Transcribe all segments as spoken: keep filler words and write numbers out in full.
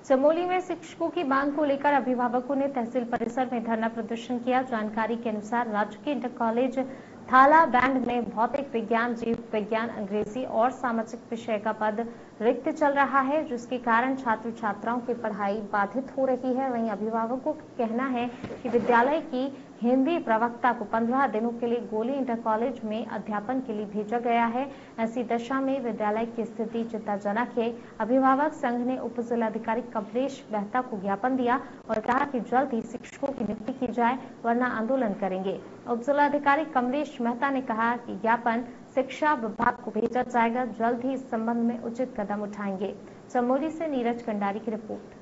चमोली में शिक्षकों की मांग को लेकर अभिभावकों ने तहसील परिसर में धरना प्रदर्शन किया। जानकारी के अनुसार राजकीय इंटर कॉलेज थाला बैंड में भौतिक विज्ञान, जीव विज्ञान, अंग्रेजी और सामाजिक विषय का पद रिक्त चल रहा है, जिसके कारण छात्र छात्राओं की पढ़ाई बाधित हो रही है। वहीं अभिभावकों का कहना है कि विद्यालय की हिंदी प्रवक्ता को पंद्रह दिनों के लिए गोली इंटर कॉलेज में अध्यापन के लिए भेजा गया है। ऐसी दशा में विद्यालय की स्थिति चिंताजनक है। अभिभावक संघ ने उप जिलाधिकारी कमलेश मेहता को ज्ञापन दिया और कहा कि जल्द ही शिक्षकों की नियुक्ति की जाए, वरना आंदोलन करेंगे। उप जिलाधिकारी कमलेश मेहता ने कहा कि ज्ञापन शिक्षा विभाग को भेजा जाएगा, जल्द ही इस संबंध में उचित कदम उठाएंगे। चमोली से नीरज कंडारी की रिपोर्ट।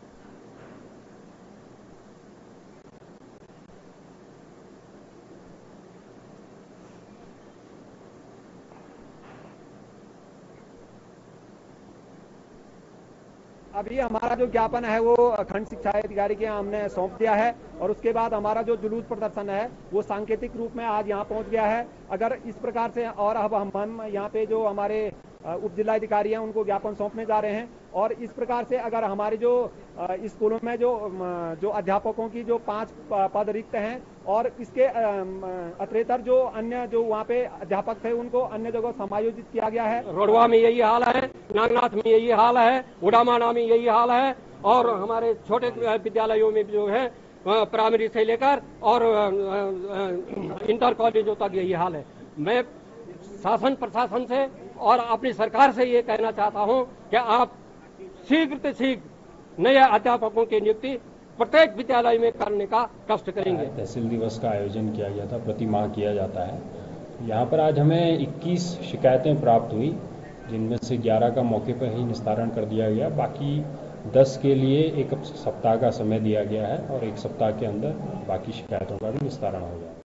अभी हमारा जो ज्ञापन है वो खंड शिक्षा अधिकारी के यहाँ हमने सौंप दिया है और उसके बाद हमारा जो जुलूस प्रदर्शन है वो सांकेतिक रूप में आज यहाँ पहुँच गया है। अगर इस प्रकार से और अब हम हम यहाँ पे जो हमारे उप जिलाधिकारी हैं उनको ज्ञापन सौंपने जा रहे हैं और इस प्रकार से अगर हमारे जो स्कूलों में जो जो अध्यापकों की जो पांच पद रिक्त हैं और इसके अतिरिक्त जो अन्य जो वहाँ पे अध्यापक थे उनको अन्य जगह समायोजित किया गया है। रोडवा में यही हाल है, नागनाथ में यही हाल है, उड़ामाना में यही हाल है और हमारे छोटे विद्यालयों में जो है प्राइमरी से लेकर और इंटर कॉलेजों तक यही हाल है। मैं शासन प्रशासन से और अपनी सरकार से ये कहना चाहता हूँ कि आप शीघ्र से शीघ्र नए अध्यापकों की नियुक्ति प्रत्येक विद्यालय में करने का कष्ट करेंगे। तहसील दिवस का आयोजन किया गया था, प्रति माह किया जाता है। यहाँ पर आज हमें इक्कीस शिकायतें प्राप्त हुई, जिनमें से ग्यारह का मौके पर ही निस्तारण कर दिया गया। बाकी दस के लिए एक सप्ताह का समय दिया गया है और एक सप्ताह के अंदर बाकी शिकायतों का भी निस्तारण हो गया।